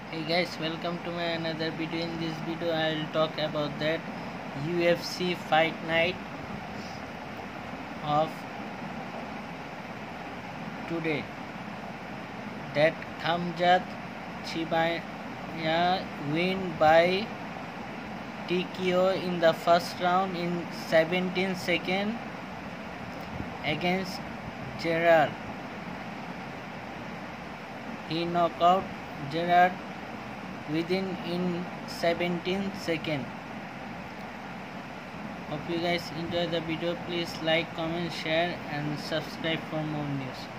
Hey guys, welcome to my another video. In this video I'll talk about that UFC fight night of today, that Khamzat Chimaev win by TKO in the first round in 17 seconds against Gerard. He knocked out Gerard within in 17 seconds. Hope you guys enjoy the video. Please like, comment, share and subscribe for more news.